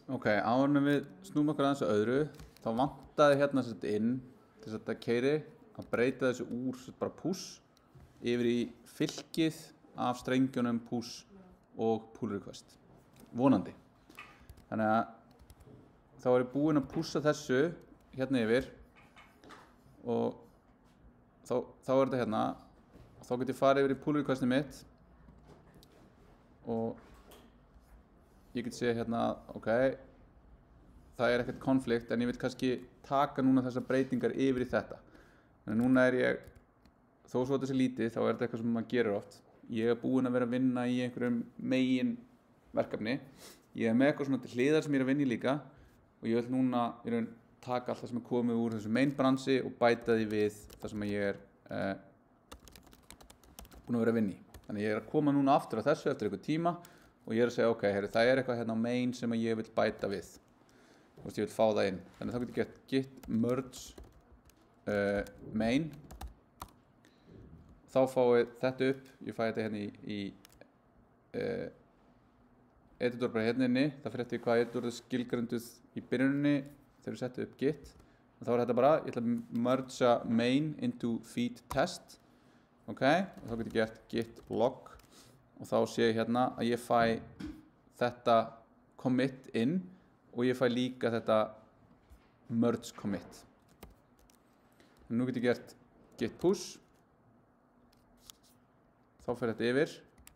Ok, áður en við snúum okkur aðeins að öðru, þá vantaði hérna inn til þess að þetta keiri að breyta þessu úr bara push yfir í fylkið af strengjunum push og pull request. Vonandi. Þannig að þá er ég búinn að pusha þessu hérna yfir og þá er þetta hérna og þá get ég farið yfir í pull requestið mitt og ég get séð hérna, ok, það er ekkert konflikt en ég vil kannski taka núna þessar breytingar yfir í þetta. Þannig núna er ég, þó svo þetta sé lítið, þá er þetta eitthvað sem maður gerir oft. Ég er búinn að vera að vinna í einhverjum megin verkefni. Ég er með eitthvað svona til hliðar sem ég er að vinna í líka og ég vil núna taka allt það sem er komið úr þessu main bransi og bæta því við það sem ég er búinn að vera að vinna í. Þannig ég er að koma núna aftur á þessu eftir einhver tíma og ég er að segja, ok, heyri, það er eitthvað hérna á main sem ég vil bæta við. Þú veist, ég vil fá það inn. Þannig þá get ég gert git merge main. Þá fáið þetta upp, ég fæ þetta hérna í editor bara hérna inni. Það fyrir eftir hvað editor er skilgreinduð í byrjuninni þegar við settum upp git. Og þá er þetta bara, ég ætla að mergea main into feed test. Ok, og þá get ég gert git log. Og þá sé ég hérna að ég fæ þetta commit inn og ég fæ líka þetta merge commit. Nú get ég gert git push. Þá fer þetta yfir.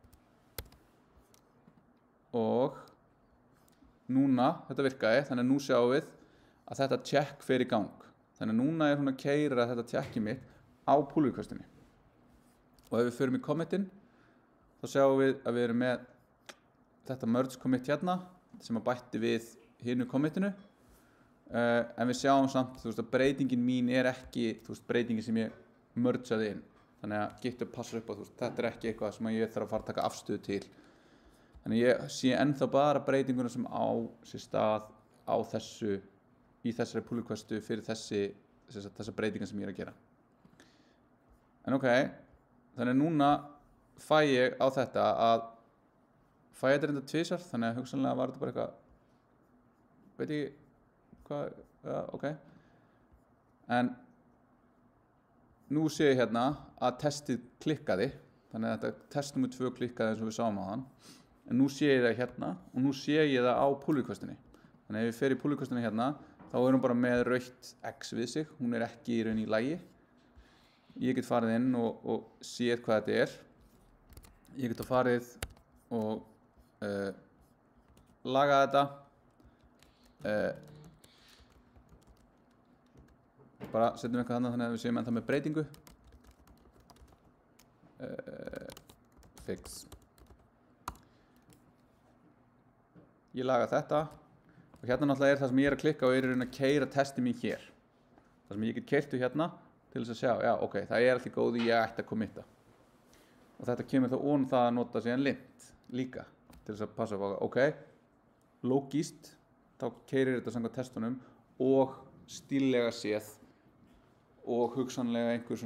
Og núna, þetta virkaði, þannig að nú sjáum við að þetta check fer í gang. Þannig að núna er hún að keyra þetta checkið mitt á pull requestinni. Og ef við förum í commitinn, þá sjáum við að við erum með þetta merge commit hérna sem að bætti við hinu committinu en við sjáum samt að breytingin mín er ekki breytingin sem ég mergeaði inn þannig að GitHub passar upp á þetta er ekki eitthvað sem ég þarf að fara að taka afstöðu til þannig ég sé ennþá bara breytinguna sem á sér stað á þessu í þessari pull requestu fyrir þessa breytingar sem ég er að gera en ok, þannig núna fæ ég á þetta að fæ ég þetta reynda tvisvar þannig að hugsanlega var þetta bara eitthvað veit ég hvað, ja, ok en nú sé ég hérna að testið klikkaði þannig að þetta test nr. 2 klikkaði eins og við sáum á hann en nú sé ég það hérna og nú sé ég það á pull requestinni þannig að ef ég fer í pull requestinni hérna þá er hún bara með rautt X við sig hún er ekki í raun í lagi ég get farið inn og séð hvað þetta er ég get að farið og laga þetta bara setjum eitthvað annað þannig að við séum ennþá með breytingu fix ég laga þetta og hérna náttúrulega er það sem ég er að klikka og er í raun að keyra testið mín hér það sem ég get keyrtu hérna til þess að sjá, já ok, það er allir góði ég ætti að committa og þetta kemur þá ón það að nota síðan lint líka til þess að passa upp á ok, logíst þá keyrir þetta samkvæmt testunum og stíllega séð og hugsanlega einhver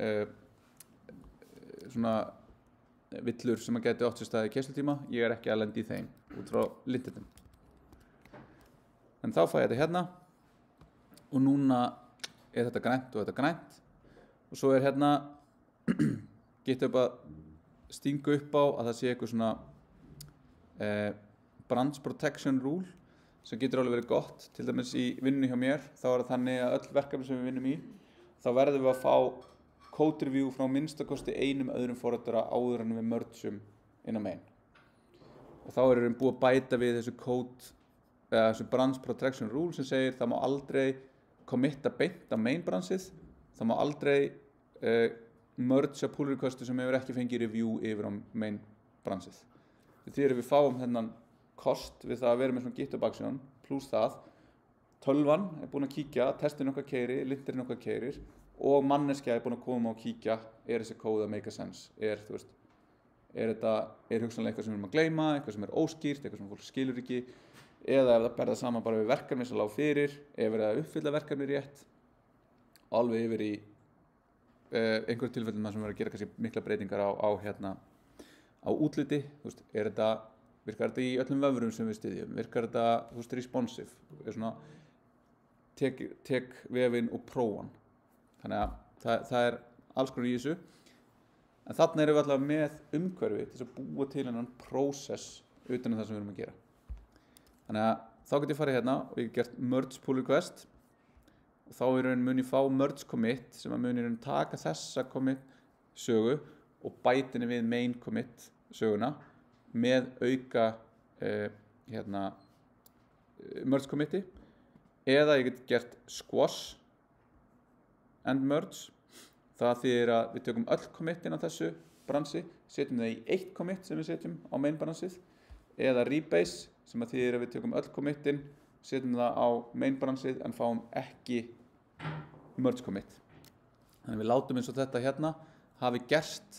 svona villur sem að geti átt sér stað í keyslutíma ég er ekki að lenda í þeim út frá lintitum en þá fæ ég þetta hérna og núna er þetta grænt og þetta grænt og svo er hérna GitHub að stinga upp á að það sé eitthvað svona branch protection rule sem getur alveg verið gott til dæmis í vinnu hjá mér þá er það þannig að öll verkefni sem við vinnum í þá verðum við að fá code review frá minnstakosti einum öðrum forritara áður en við mergeum inn á main og þá erum við búið að bæta við þessu branch protection rule sem segir það má aldrei committa beint á main branchið það má aldrei mergea pull requestu sem hefur ekki fengið review yfir á main branchið því að við fáum þennan kost við það að vera með svona GitHub action pluss það tölvan er búin að kíkja testin okkar keyri, lintirinn okkar keyrir og manneskja er búin að koma og kíkja er þessi kóð að make a sense er hugsanlega eitthvað sem við erum að gleyma eitthvað sem er óskýrt, eitthvað sem fólk skilur ekki eða ef það berða saman bara við verkefni sem lág fyrir, ef það er að uppfylla verkefni rétt alveg yfir í einhverjum tilfellum sem verður að gera kannski mikla breytingar á útliti, er þetta virkar þetta í öllum vöfrum sem við styðjum, virkar þetta, þú veist, responsive, er svona tek vefinn og prófan, þannig að það er alls konar í þessu, en þarna erum við alltaf með umhverfi til að búa til hennan prósess utan það sem við erum að gera. Þannig að þá get ég farið hérna og ég get gert merge pull request og þá í raun mun ég fá merge commit sem að mun í raun taka þessa commit sögu og bætinni við main commit söguna með auka merge committi, eða ég get gert squash and merge. Það þýðir að við tökum öll committin á þessu bransi, setjum það í eitt commit sem við setjum á main bransið, eða rebase sem að þýðir að við tökum öll committin, setjum það á main bransið en fáum ekki merge commit. Þannig við látum eins og þetta hérna hafi gerst,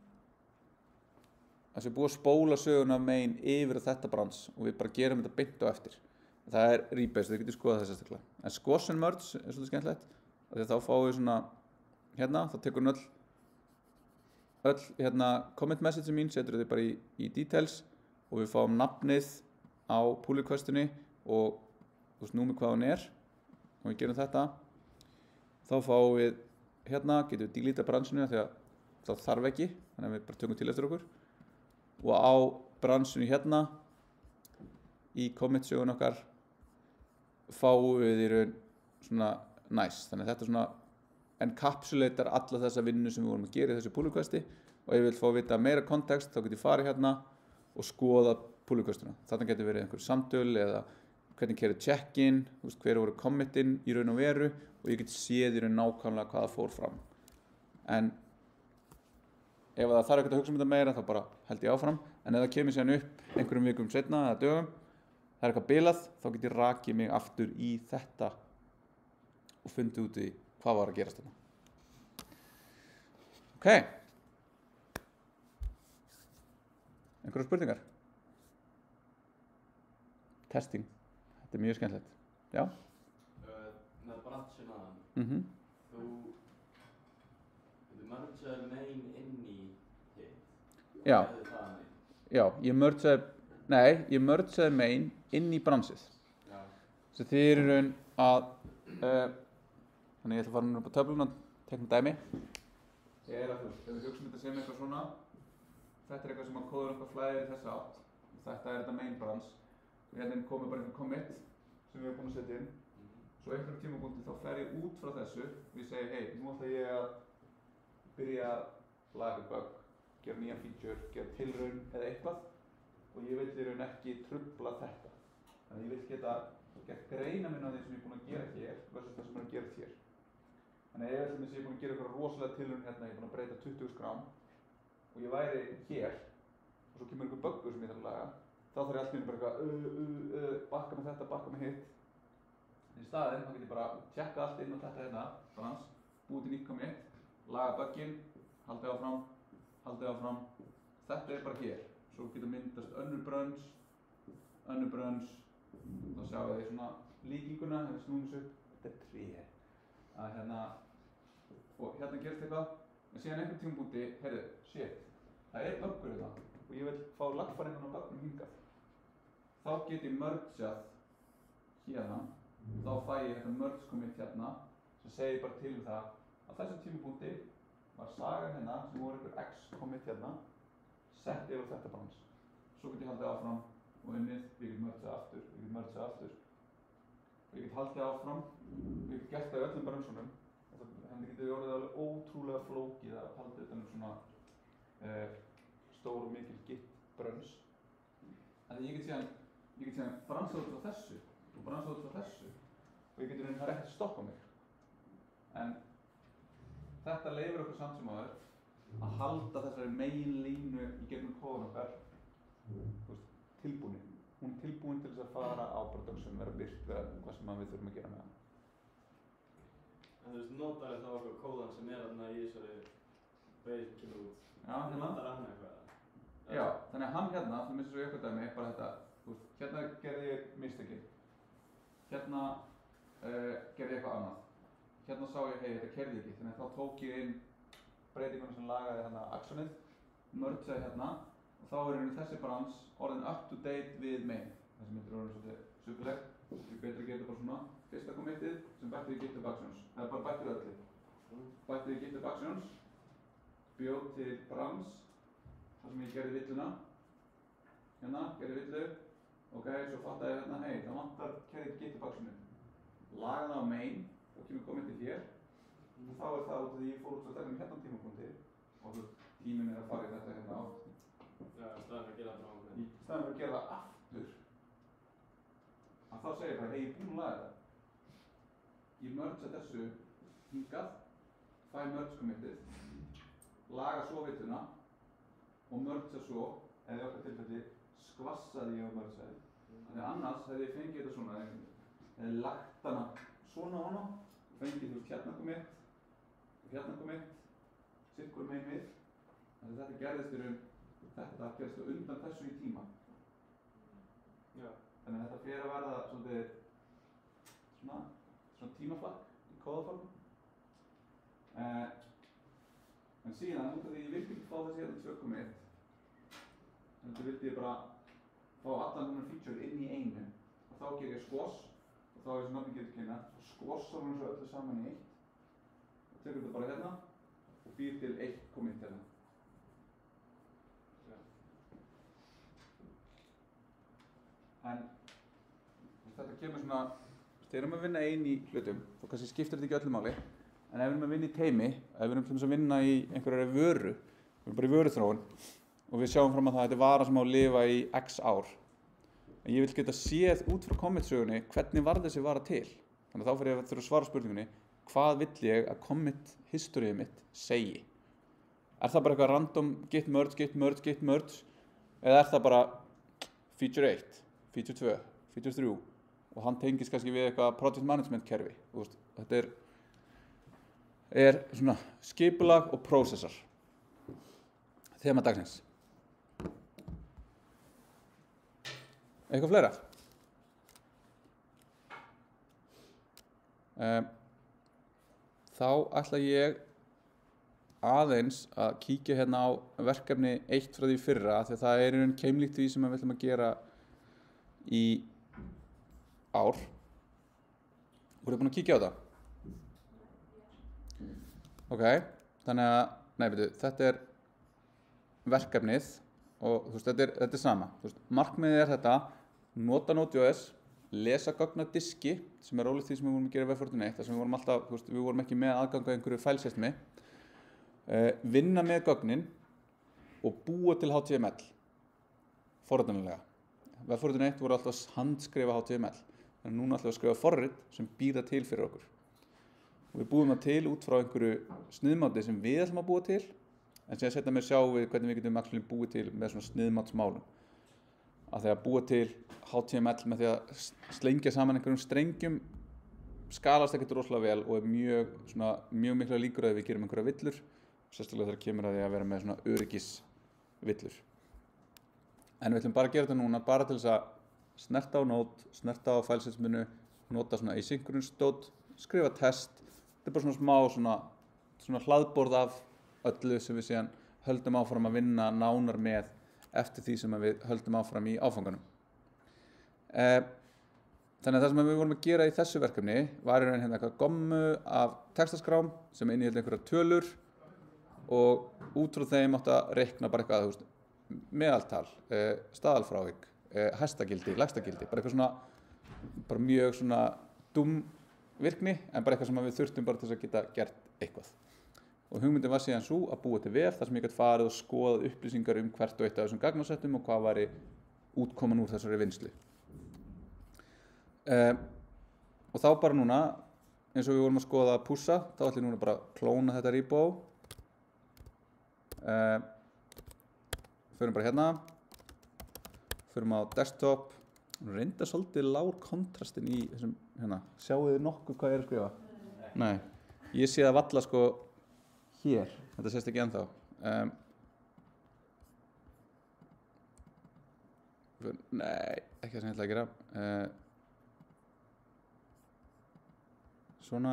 þessi búið að spóla söguna main yfir á þetta brans og við bara gerum þetta beint á eftir. Það er rebase, þið getur skoðað þess aðstaklega. En squash and merge er svolítið skemmtilegt, því að þá fáum við svona hérna, þá tekur hún öll hérna commit message mín, setur þau bara í details og við fáum nafnið á pull requestinni og þú veist númer hvað hún er og við gerum þetta. Þá fáum við hérna, getum við delete bransinu því að það þarf ekki, þannig að við bara tökum til eftir okkur og á bransinu hérna í commit sögun okkar fáum við í raun svona nice, þannig að þetta er svona encapsulatar alla þessa vinnu sem við vorum að gera í þessu pull requesti og ef ég vil fá að vita meira kontekst þá get ég farið hérna og skoða pull requestuna. Þarna getur verið einhver samtöl eða hvernig kerið check-in, hver voru committin í raun og veru og ég get séð í raun nákvæmlega hvað það fór fram. En ef það þarf ekkert að hugsa þetta meira þá bara held ég áfram, en ef það kemur síðan upp einhverjum vikum setna eða dögum, það er eitthvað bilað, þá get ég rakið mig aftur í þetta og fundið út í hvað var að gerast þarna. Ok. Einhverjar spurningar? Testing. Þetta er mjög skemmtilegt. Já? Með bransina aðan. Þú mergeaði main inn í hitt. Já. Gerði það main. Já, ég mergeaði main inn í bransið. Já. Svo þið eru raun að þannig ég ætla að fara núna upp á töfluna og tekna dæmi. Ég er að ef við hugsaum þetta sem eitthvað svona, þetta er eitthvað sem að kóður okkar flæðir í þessa átt og þetta er þetta main branch og hérna komið bara einhver commit sem við erum búin að setja inn. Svo einhverjum tímapunkti þá fer ég út frá þessu og ég segi hei, nú ætla ég að byrja að laga bug, gera nýja feature, gera tilraun eða eitthvað og ég vil í raun ekki trufla þetta. Þannig ég vil geta gert greina minn á því sem ég er búin að gera hér versus það sem er að gera hér. Þannig ef ég er búin að gera eitthvað rosalega tilraun hérna, ég er búin að breyta 20 skrám og ég væri hér og svo kemur einhver buggur sem ég þarf að laga, þá þarf ég allt í einu bara eitthvað bakka með þetta, bakka með hitt. En í staðinn þá get ég bara tjekka allt inn á þetta hérna, brans, búið til nýtt commit, laga bugginn, haldið áfram. Þetta er bara hér. Svo getur myndast önnur brunch, þá sjáum við svona líkinguna, hérna snúum þessu upp, þetta er tré. Hérna, og hérna gerist eitthvað, en síðan einhvern tímapunkti, heyrðu, shit, það er buggur hérna og ég vil fá lagfæringun á buggnum hingað. Þá get ég mergeað hérna, og þá fæ ég þetta merge commit hérna, sem segir bara til það að þessum tímapunkti var sagan hérna, sem voru einhver x commit hérna, sett yfir þetta branch. Svo get ég haldið áfram og unnið, ég get mergeað aftur, og ég get haldið áfram og ég get gert það í öllum branssunum. Þannig getur orðið alveg ótrúlega flókið að halda utan svona stór og mikil git brunch. Þannig ég get síðan bransað út frá þessu og bransað út frá þessu og ég get það er ekkert að stoppa mig. En þetta leyfir okkur samt sem áður að halda þessari meginlínu í gegnum kóðan okkar tilbúin. Hún er tilbúin til þess að fara á production, vera birt við hvað sem við þurfum að gera með hana. En þú veist, notar þá okkur kóðan sem er þarna í þessari base kemur út. Já, hérna. Notar hann eitthvað? Já, þannig að hann hérna, þú missir svo eitthvað dæmi, bara þetta, hérna gerði ég mistökin. Hérna gerði ég eitthvað annað. Hérna sá ég, hei, þetta keyrði ekki, þannig að þá tók ég inn breytinguna sem lagaði hérna actionið, mergeaði hérna og þá er þessi brans orðin up to date við main. Þessi myndir orðin svolítið supulegt. Því betra að gera þetta bara svona. Fyrsta committið sem bætti við GitHub Actions. Það er bara bættir öllu. Bætti við GitHub Actions, bjóð til brans, þar sem ég gerði villuna. Hérna, gerði villu. Ok, svo fattaði ég hérna, hei, það vantar kerið GitHub Actionu. Laga það á main og kemur committið hér. Og þá er það út af því ég fór út svo stærnum hérna tímapunkti og tíminn er að fara í þetta hérna átt. Já, í staðinn fyrir að gera það frá Í staðinn fyrir að gera það aftur, að þá segir ég bara, hei, ég er búinn að laga þetta. Ég mergea þessu hingað, fæ merge committið, laga svo villuna og mergea svo, eða í okkar tilfelli, skvassaði ég á mergeaði. Þannig að annars hefði ég fengið þetta svona, hefði lagt hana svona á hana, fengið þú veist hérna commit, sitkur main við. Þannig að þetta gerðist í raun, þetta gerðist undan þessu í tíma. Já. Þannig að þetta fer að verða svolítið svona tímaflakk í kóðaform. En síðan, út af því ég vildi ekki fá þessi hérna 2.1, þannig vildi ég bara fá allan hennar feature inn í einu. Og þá ger ég squash, og þá er þessi nafni getur kynna, og squashar hún svo öllu saman í eitt. Og tekur þetta bara hérna, og býr til eitt commit hérna. En þetta kemur svona, þegar við erum að vinna einn í hlutum, þá kannski skiptir þetta ekki öllu máli, en ef við erum að vinna í teymi, ef við erum til að vinna í einhverjari vöru, við erum bara í vöruþróun og við sjáum fram að það þetta er vara sem á að lifa í x ár. En ég vil geta séð út frá commit-sögunni hvernig varð þessi vara til. Þannig að þá fyrir ég að þurfa að svara spurningunni, hvað vill ég að commit-historyið mitt segi? Er það bara eitthvað random git merge, eða er það bara feature 1? Feature 2, feature 3 og hann tengist kannski við eitthvað project management kerfi. Þetta er svona skipulag og prósessar. Þema dagsins. Eitthvað fleira? Þá ætla ég aðeins að kíkja hérna á verkefni 1 frá því fyrra því að það er í raun keimlíkt því sem við ætlum að gera í ár. Voruð þið búin að kíkja á það? Ok, þannig að, þetta er verkefnið og þetta er sama. Markmiðið er þetta, nota Node.js, lesa gögn af diski, sem er ólíkt því sem við vorum að gera í Web 1, þar sem við vorum alltaf, við vorum ekki með aðgang að einhverju fælsystemi, vinna með gögnin og búa til HTML, forritanlega. Web 1 voru alltaf að handskrifa HTML, en núna ætlum við að skrifa forrit sem býða til fyrir okkur. Og við búum það til út frá einhverju sniðmáti sem við ætlum að búa til, en síðan setna mér sjá við hvernig við getum actually búið til með svona sniðmátsmálum. Að því að búa til HTML með því að slengja saman einhverjum strengjum skalast ekkert rosalega vel og er mjög mikla líkur að við gerum einhverja villur, sérstaklega þegar kemur að því að vera með svona öryggisvillur. En við ætlum bara að gera þetta núna, bara til þess að snerta á Node, snerta á fælsysteminu, nota svona asynchronous dot, skrifa test. Þetta er bara svona smá svona hlaðborð af öllu sem við síðan höldum áfram að vinna nánar með eftir því sem við höldum áfram í áfanganum. Þannig að það sem við vorum að gera í þessu verkefni var í raun hérna eitthvað gommu af textaskrám sem inniheldur einhverjar tölur og út frá þeim átti að reikna bara eitthvað, meðaltal, staðalfrávik, hæstagildi, lægstagildi, bara eitthvað svona, bara mjög svona dúm virkni, en bara eitthvað sem við þurftum bara til þess að geta gert eitthvað. Og hugmyndin var síðan svo að búa til vef þar sem ég gæti farið og skoðað upplýsingar hvert og eitt af þessum gagnasettum og hvað væri útkoman úr þessari vinnslu. Og þá bara núna, eins og við vorum að skoða að pússa, þá ætlum ég núna bara að klóna þetta repo. Förum bara hérna, förum á desktop, reynda svolítið lágur kontrastin í þessum, hérna, sjáu þið nokkuð hvað ég er að skrifa? Nei, ég sé það valla sko hér, þetta sést ekki ennþá. Nei, ekki það sem ég ætla að gera. Svona.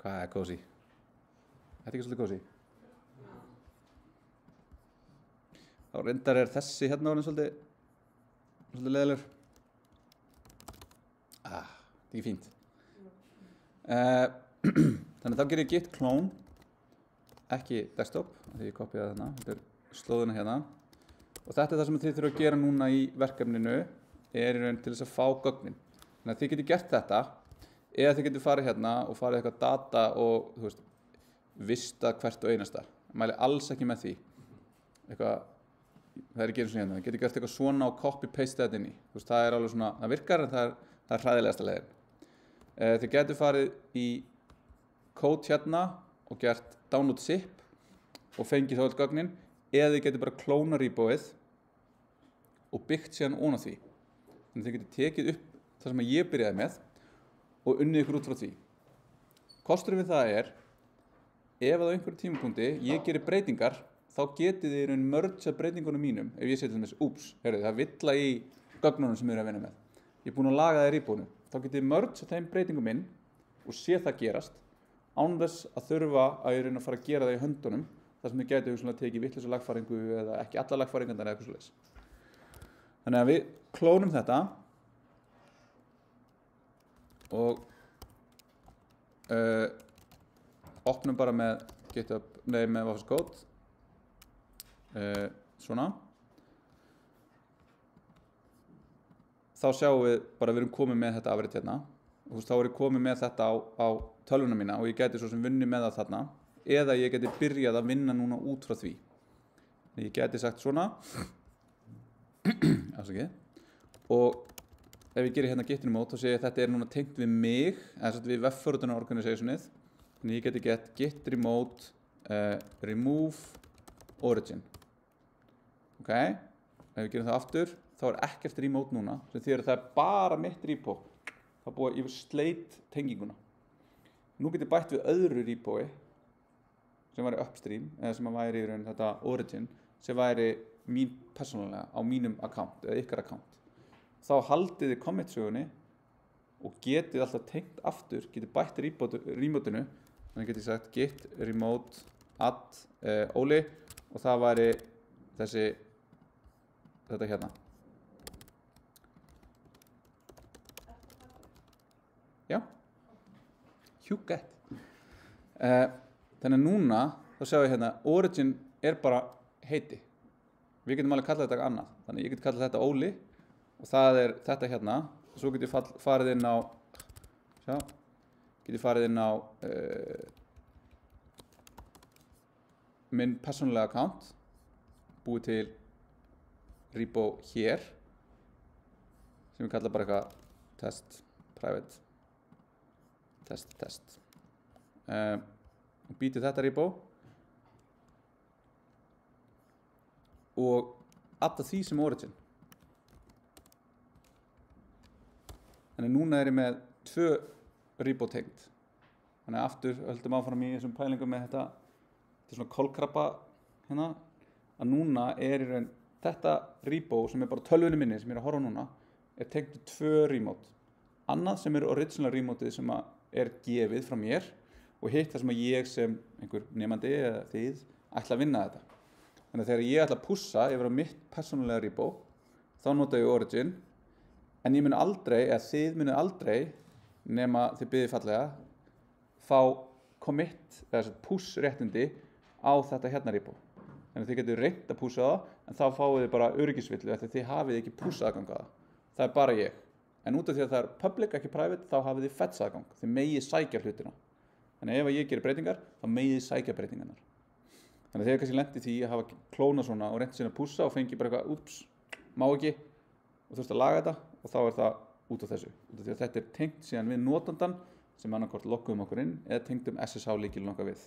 Hvað er cozy? Þetta ekki svolítið cozy? Þá reyndar þessi hérna orðin svolítið leiðilegur. Þetta er ekki fínt. Þannig þá gerir ég git clone, ekki desktop, því ég kopíði þarna, þetta slóðina hérna. Og þetta það sem þið þurfum að gera núna í verkefninu í raun til þess að fá gögnin. Þannig að þið getur gert þetta, eða þið getur farið hérna og farið eitthvað data og, þú veist, vista hvert og einasta. Ég mæli alls ekki með því. Eitthvað, það ekki eins og hérna, þið getur gert eitthvað svona og copy-paste þetta inn í. Þú veist, það alveg svona, það virkar en það hræðilegasta leiðin. Þið getur farið í kód hérna og gert download zip og fengið þá öll gögnin, eða þið getur bara klóna repoið og byggt síðan ofan á því. Þannig að þið getur tekið upp það sem ég byrjaði með og unnið ykkur út frá því. Kosturinn við það ef að á einhverjum tímapunkti ég gerir breytingar, þá getið þið í raun mergeað breytingunum mínum. Ef ég seti þess, það er villa í gögnunum sem ég að vinna með. Ég er búinn að laga það í repoinu. Þá getið þið mergeað þeim breytingum inn og sé það gerast, án þess að þurfa að ég reyna að fara að gera það í höndunum, þar sem þið gætu hugsanlega tekið vitlausa lagfæringu eða ekki alla lagfæringarnar eða eitthvað svoleiðis. Þannig að við klónum þetta og opnum bara með GitHub, með VS Code, svona. Þá sjáum við bara að við erum komið með þetta afrit hérna og þá er ég komið með þetta á tölvuna mína og ég gæti svo sem vunnið með það þarna, eða ég geti byrjað að vinna núna út frá því. Ég geti sagt svona og ef ég gerir hérna git remote þá sé ég að þetta er núna tengt við mig, eða við webforutuna organisationið. Þannig ég geti git remote remove origin. Ok, ef við gerum það aftur þá er ekkert remote núna, sem því að það er bara mitt repo. Það búið yfir sleit tenginguna. Nú get ég bætt við öðru repoi sem væri upstream, eða sem væri í raun þetta origin, sem væri mín persónulega á mínum account eða ykkar account. Þá haldið þið commit-sögunni og getið alltaf tengt aftur, getið bætt remotinu, þannig getið sagt git remote add Óli og það væri þetta hérna. Já, hjúgett. Þannig að núna, þá sjáum ég hérna, origin er bara heiti. Við getum alveg kallað þetta annað. Þannig ég get kallað þetta Óli og það er þetta hérna. Svo get ég farið inn á, minn persónulega account, búið til repo hér, sem við kalla bara eitthvað test, private, test. Og býtið þetta repo og adda því sem origin. Þannig núna er ég með 2 repo tengt. Þannig aftur höldum áfram í þessum pælingum með þetta er svona kolkrabba hérna, að núna er í raun þetta repo sem er bara tölvunni minni sem ég er að horfa núna er tengt við 2 remote. Annað sem er original remoteið sem er gefið frá mér og hitt það sem ég sem einhver nemandi eða þið ætla að vinna þetta. Þannig að þegar ég ætla að pússa yfir á mitt persónulega repo, þá nota ég origin, en ég mun aldrei, eða þið munið aldrei, nema þið biðið fallega, fá commit, eða push réttindi á þetta hérna repo. Þannig að þið getur reynt að pússa það, en þá fáið þið bara öryggisvillu, eftir þið hafið ekki push aðgang að það. Það er bara ég. En út af því að það er public, ekki private, þá hafið þið fetch aðgang. Þið megið sækja hlutina. Þannig ef ég gerir breytingar, þá megið þið sækja breytingarnar. Þannig að þið kannski lent í því að hafa klónað svona og reynt síðan að pússa og fengi bara eitthvað, má ekki, og þurft að laga þetta og þá er það út af þessu. Út af því að þetta er tengt síðan við notandan sem annarkvort logguðum okkur inn eða tengdum SSH-lykilinn okkar við.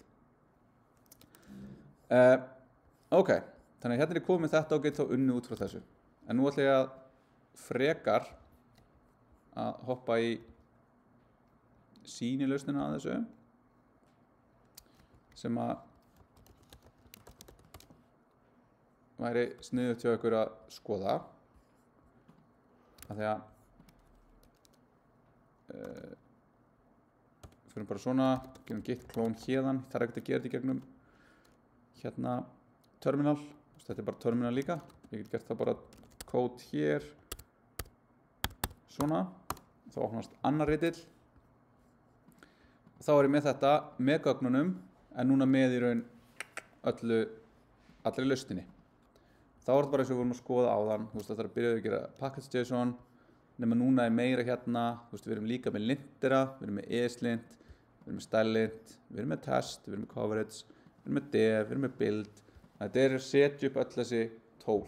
Ok, þannig að hérna er ég komið með þetta og get þá unnið út frá þessu. En nú ætla ég að frekar að hoppa í sýnilausnina að þessu sem að væri sniðugt hjá ykkur að skoða af því að fyrir bara svona, gerum git clone hérðan, það ekkert að gera þetta í gegnum hérna terminal, þetta bara terminal líka, ég get gert það bara kód hér, svona, þá opnast annar ritill, þá ég með þetta, með gögnunum, en núna með í raun allri lausninni. Þá þetta bara eins og við vorum að skoða áðan, það þarf að byrja að gera package.json, nema núna meira hérna, við erum líka með lintera, við erum með ESLint, við erum með stylelint, við erum með test, við erum með coverage, við erum með dev, við erum með build. Þetta er að setja upp öll þessi tól.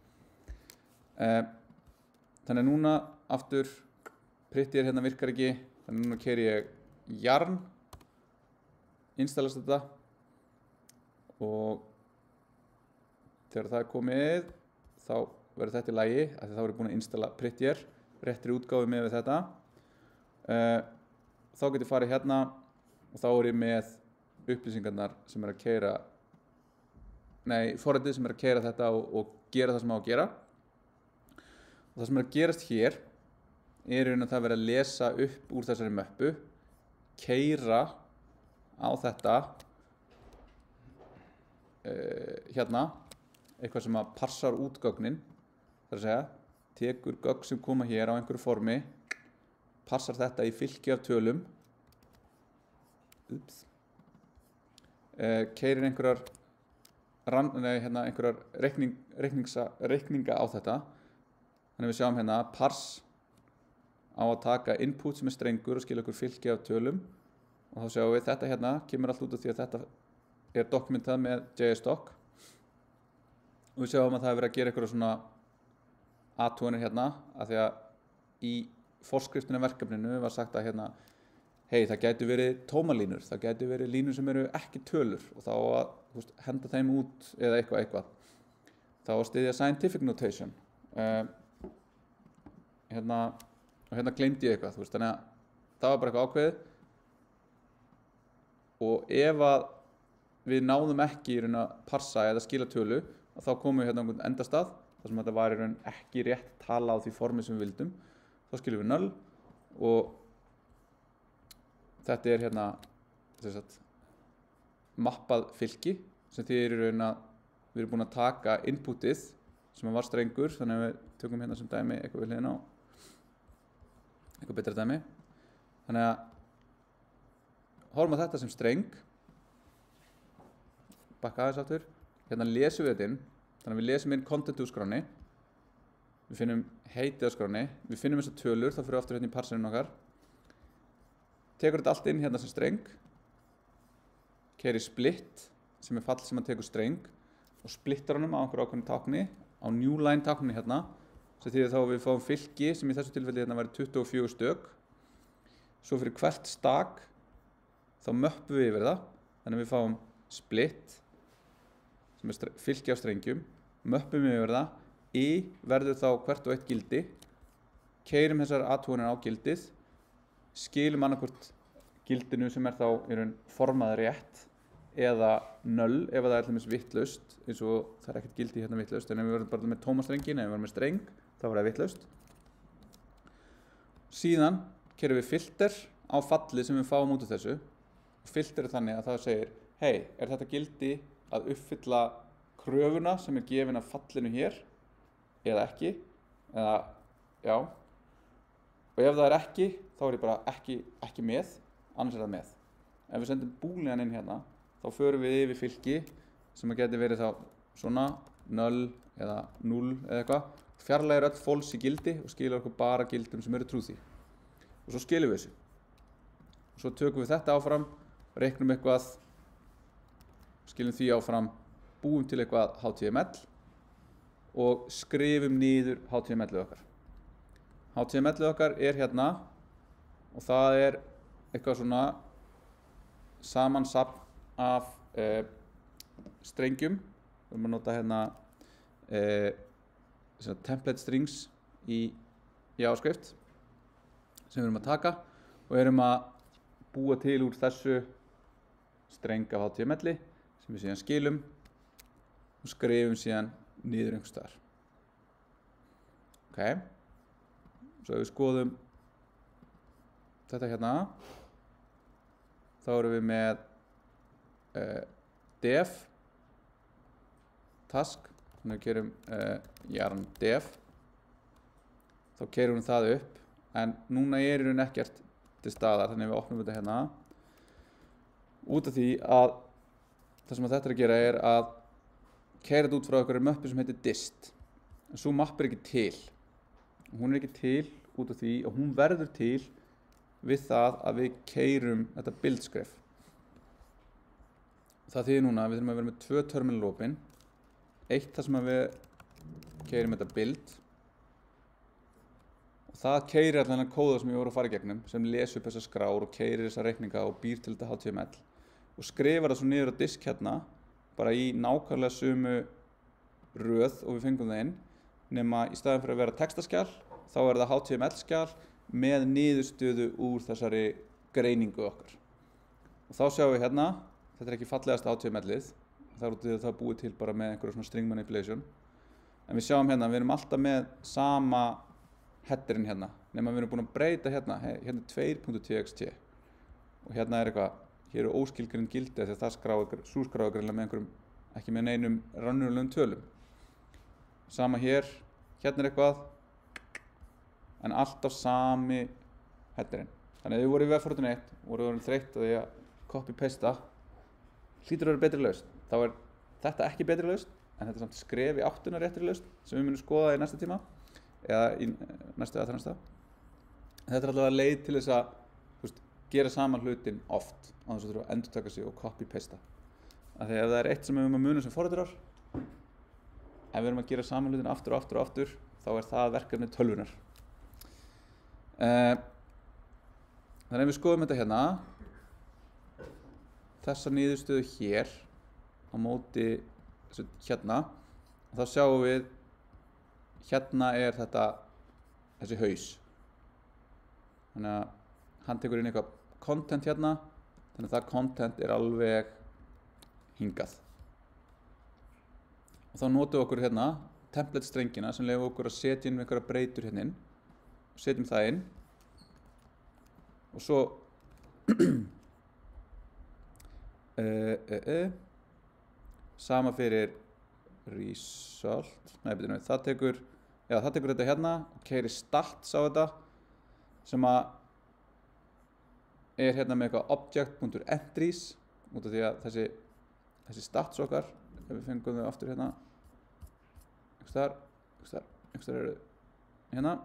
Þannig að núna aftur, Prettier hérna virkar ekki, þannig að núna keyri ég Yarn, installast þetta og þegar það er komið þá verður þetta í lagi af því þá er ég búin að installa Prettier, réttri útgáfu með þetta. Þá get ég farið hérna og þá er ég með upplýsingarnar sem er að keyra, forritið sem er að keyra þetta og gera það sem á að gera. Og það sem er að gerast hér er að það verið að lesa upp úr þessari möppu, keyra á þetta hérna, eitthvað sem að passar út gögnin, það er að segja, tekur gögn sem koma hér á einhverju formi, passar þetta í fylki af tölum, keyrir einhverjar reikninga á þetta, þannig við sjáum hérna parse á að taka input sem er strengur og skilja okkur fylki af tölum og þá sjáum við þetta hérna kemur allt út af því að þetta er dokumentað með JSDoc og við sjáum að það er verið að gera eitthvað svona athuganir hérna af því að í forskriftinu verkefninu var sagt að hérna hei, það gætu verið tómalínur, það gætu verið línur sem eru ekki tölur og þá að henda þeim út eða eitthvað. Þá að styðja scientific notation. Hérna gleymdi ég eitthvað, þannig að það var bara eitthvað ákveðið og ef að við náðum ekki í raun að parsa eða skila tölu þá komum við hérna á einhvern endastað þar sem þetta var í raun ekki rétt tala á því formi sem við vildum, þá skilum við null og þetta er hérna mappað fylki sem þýðir í raun að við erum búin að taka inputið sem var strengur, þannig að við tökum hérna sem dæmi eitthvað við hliðina á eitthvað betra dæmi, þannig að horfum að þetta sem streng, bakka aðeins aftur, hérna lesum við þetta inn, þannig að við lesum inn content úr skránni, við finnum heitið á skránni, við finnum þessar tölur, þá fyrir við aftur hérna í parserinn okkar, tekur þetta allt inn hérna sem streng, keyrir split sem er fall sem að tekur streng og splittar honum á einhverju ákveðnu tákni, á new line tákni hérna, sem þýðir þá að við fáum fylki sem í þessu tilfelli hérna væri 24 stök, svo fyrir hvert stak þá möppum við yfir það, þannig að við fáum split sem er fylki af strengjum, möppum við yfir það, í verður þá hvert og eitt gildi, keyrum þessar athuganir á gildið, skilum annarkvort gildinu sem er þá í raun formað rétt eða null ef það er til dæmis vitlaust, eins og það er ekkert gildi hérna vitlaust, en ef við verðum bara með tómastrengin, ef við verðum með streng, þá verður það vitlaust. Síðan keyrum við filter á fallið sem við fáum út af þessu, og filter er þannig að það segir, hei, er þetta gildi að uppfylla kröfuna sem er gefin af fallinu hér, eða ekki, eða já, og ef það er ekki, þá er ég bara ekki með, annars er það með. Ef við sendum boolean inn hérna, þá förum við yfir fylki sem að geti verið þá svona, null eða 0 eða eitthvað, fjarlægir öll false í gildi og skilur okkur bara gildum sem eru trúði. Og svo skilum við þessu. Og svo tökum við þetta áfram, reiknum eitthvað, skilum því áfram, búum til eitthvað HTML og skrifum niður HTML-ið okkar. HTML-ið okkar er hérna og það er eitthvað svona samansafn af strengjum. Við erum að nota hérna template strings í JavaScript sem við erum að taka og erum að búa til úr þessu streng af HTML sem við síðan skilum og skrifum síðan niður einhvers staðar. Ok, svo ef við skoðum þetta hérna, þá erum við með dev task, þannig að við gerum yarn dev, þá keyrum við það upp, en núna er í raun ekkert til staðar, þannig að við opnum þetta hérna, út af því að það sem þetta er að gera er að keyra þetta út frá einhverju möppu sem heitir dist, en svo mapp er ekki til, og hún er ekki til út af því að hún verður til við það að við keyrum þetta build-skref. Það þýðir núna að við þurfum að vera með 2 terminal opin, eitt þar sem að við keyrum þetta build, og það keyrir allan að kóða sem ég voru að fara í gegnum, sem les upp þessa skrár og keyrir þessa reikninga og býr til þetta HTML, og skrifar það svo niður á disk hérna, bara í nákvæmlega sömu röð og við fengum það inn, nema í staðin fyrir að vera textaskjal, þá er það HTML-skjal með niðurstöðu úr þessari greiningu okkar. Og þá sjáum við hérna, þetta er ekki fallegasta HTML-ið, það er út í að það er búið til bara með einhverja svona string manipulation. En við sjáum hérna, við erum alltaf með sama headerinn hérna, nema við erum búin að breyta hérna, hérna 2.txt. Og hérna er eitthvað, hér eru óskilgreind gildi þegar það skráir greinlega með einhverjum, ekki með neinum raunverulegum tölum. Sama hér, hérna er eitthvað, en alltaf sami headerinn. Þannig að ef við vorum í Web 1 og vorum þreytt að því að copy-pasta, hlýtur að vera betri lausn. Þá er þetta ekki betri lausn, en þetta er samt skref í áttuna réttri lausn sem við munum skoða í næsta tíma, eða í næsta eða þarnasta. Þetta er allavega leið til þess að gera saman hlutin oft, á þess að þurfa að endurtaka sig og copy-pasta. Af því ef það er eitt sem við erum að muna sem forritarar, ef við erum að gera saman hlutin aftur og aftur og aftur, þá er það verkefni tölvunar. Þannig að ef við skoðum þetta hérna, þessa niðurstöðu hér á móti hérna, og þá sjáum við hérna er þessi haus. Þannig að hann tekur inn eitthvað content hérna, þannig að það content er alveg hingað. Og þá notum við okkur hérna template strengina sem leyfir okkur að setja inn einhverja breytur hérna inn, og setjum það inn, og svo sama fyrir result, það tekur þetta hérna og keyrir stats á þetta sem að er hérna með eitthvað object.entries, út af því að þessi stats okkar, ef við fengum þau aftur hérna einhvers þar eru hérna,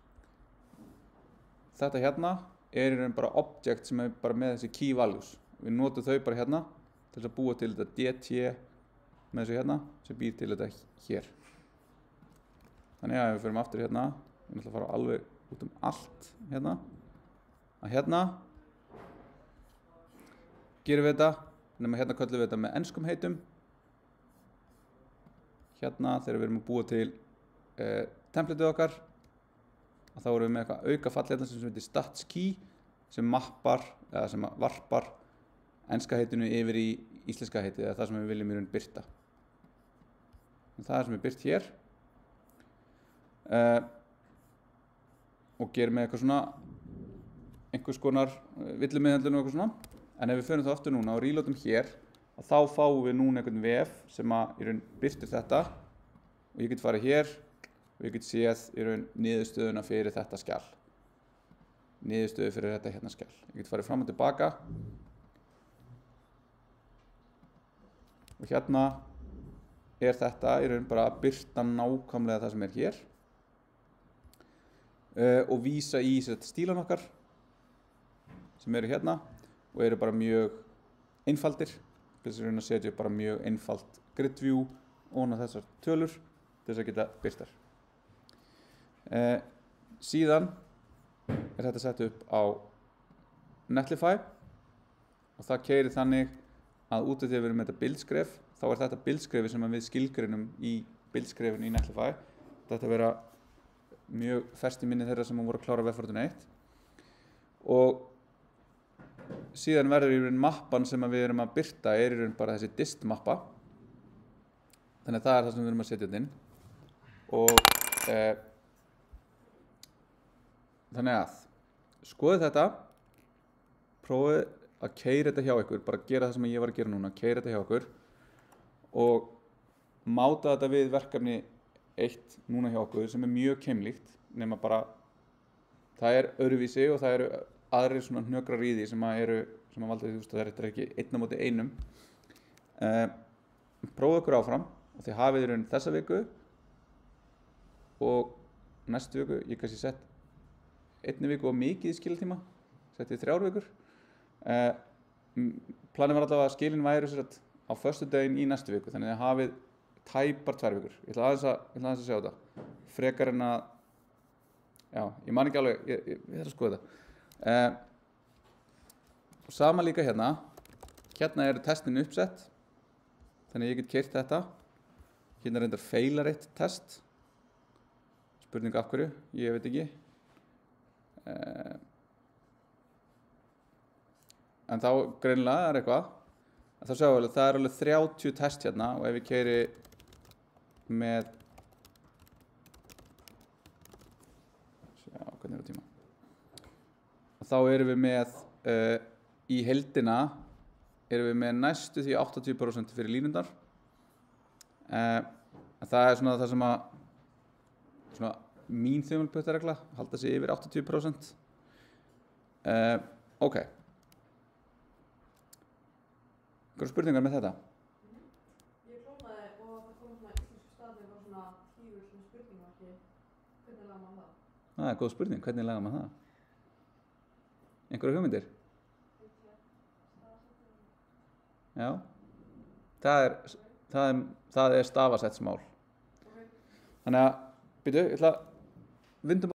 þetta hérna er í raun bara object sem er bara með þessi key values. Við notum þau bara hérna til þess að búa til þetta dt með þessu hérna sem býr til þetta hér. Þannig að ef við förum aftur hérna, við ætlum að fara alveg út allt hérna, að hérna gerum við þetta, nema hérna köllum við þetta með enskum heitum. Hérna þegar við erum að búa til templateið okkar, að þá erum við með eitthvað auka fall hérna sem heitir stats key sem mappar eða sem varpar enska heitinu yfir í íslenska heitið eða það sem við viljum í raun birta. Það er sem er byrt hér og gerum með eitthvað svona einhvers konar villumiðhöndlun og eitthvað svona, en ef við förum það aftur núna og reloadum hér, þá fáum við núna einhvern vef sem að í raun birtir þetta og ég get farið hér og ég get séð í raun niðurstöðuna fyrir þetta skjal. Niðurstöðu fyrir þetta hérna skjal. Ég get farið fram og tilbaka. Og hérna er þetta í raun bara að birta nákvæmlega það sem er hér. Og vísa í stílan okkar sem eru hérna og eru bara mjög einfaldir. Þess að setja bara mjög einfalt grid view ofan á þessar tölur til þess að geta birtar. Síðan er þetta sett upp á Netlify og það keyrir þannig að út af því að við erum með þetta build-skref, þá er þetta build-skrefi sem við skilgreinum í build-skrefinu í Netlify. Þetta vera mjög ferskt í minni þeirra sem voru að klára Web 1. Og síðan verður í raun mappan sem við erum að birta er í raun bara þessi dist mappa. Þannig að það er það sem við erum að setja inn. Og þannig að skoðið þetta, prófið að keyra þetta hjá ykkur, bara gera það sem ég var að gera núna, keyra þetta hjá ykkur og máta þetta við verkefni 1 núna hjá okkur sem mjög keimlíkt, nema bara það öðruvísi og það aðrir svona hnökrar í því sem valda því, það er ekki 1 á móti 1. Prófa ykkur áfram og þið hafið í raun þessa viku og næstu viku, ég kannski sett 1 viku og mikið í skilatíma, setti 3 vikur. Planið var allavega að skilin væri á föstudaginn í næstu viku, þannig að þið hafið tæpar 2 vikur. Ég ætla aðeins að sjá þetta. Frekar en að, já, ég man ekki alveg, ég þarf að skoða þetta. Og sama líka hérna eru testin uppsett, þannig að ég get keyrt þetta. Hérna reyndar feilar eitt test. Spurning af hverju, ég veit ekki. En þá greinilega eitthvað. Þá sjáum við að það alveg 30 test hérna og ef ég keyri með, sjá hvernig tíma. Þá erum við með, í heildina erum við með næstu því 80% fyrir línundar. Það svona það sem að svona mín þumalputtaregla, halda sig yfir 80%. Ok. Einhverjar spurningar með þetta? Ég klónaði og það kom svona íslensku staðir og svona 10 svona spurningar. Hvernig lagar maður það? Það góð spurning, hvernig lagar maður það? Einhverjar hugmyndir? Já. Það er stafasettsmál. Þannig að, byrju, ég ætla að vindum